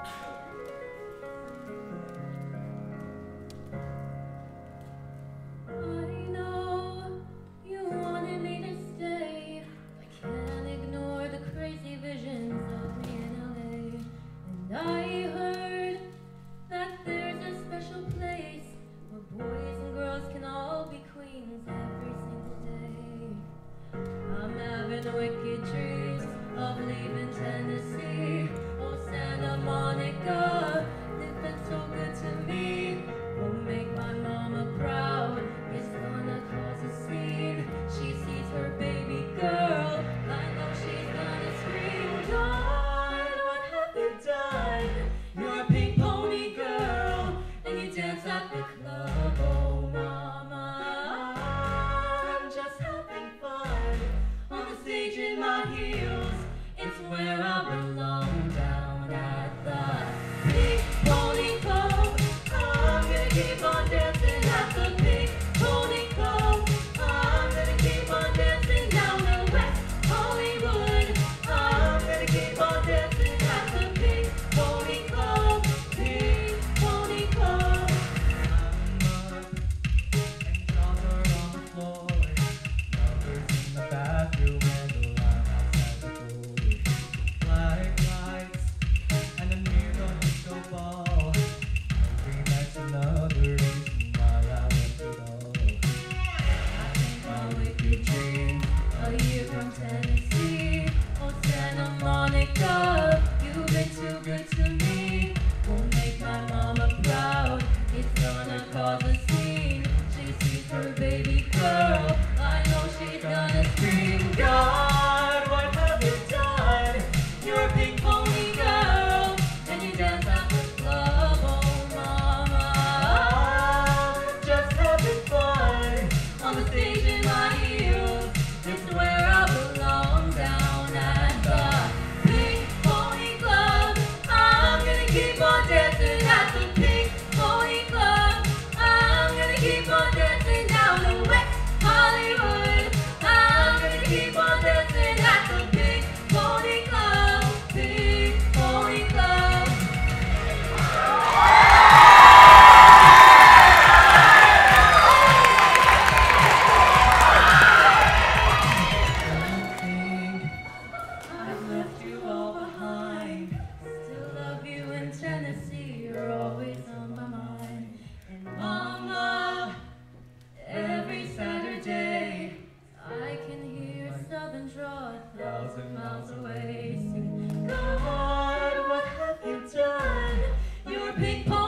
I heard that there's a special place where boys and girls can all be queens every single day. I'm having wicked dreams of leaving Tennessee. Oh, Santa Monica, it's been so good to me. Won't make my mama proud, it's gonna cause a scene. She sees her baby girl, I know she's gonna scream, God, what have you done? You're a pink pony girl, and you dance at the club, oh mama. I'm just having fun, on the stage in my heels, it's where I belong, down at the Pink Pony Club. I'm gonna keep on dancing at the Pink Pony Club. I'm gonna keep on dancing down in West Hollywood. I'm gonna keep on dancing at the Pink Pony Club. Pink Pony Club. I'm up and jaws are on the floor. Lovers in the bathroom and the line outside the door. Flag lights and a neon disco ball. Every night's another reason why I want it all. I think my wicked dreams a year from Tennessee. Oh, Santa Monica, you've been too good to me. Won't make my mama proud, it's gonna cause a scene. She sees her baby girl, I know she's gonna scream, God, what have you done? You're a pink pony girl, and you dance at the club, oh mama. I'm just having fun, on the stage in my heels, it's where I belong, down at the Pink Pony Club. I'm gonna keep on dancing at the Pink Pony Club. I'm gonna keep on dancing down in West Hollywood. I'm gonna keep on dancing at the Pink Pony Club. Pink Pony Club. Don't think I've left you all behind. Still love you in Tennessee, you're always on my mind. And mama, every Saturday, I can hear Southern draw 1,000 miles away. Sing, God, what have you done? You're a pink pony.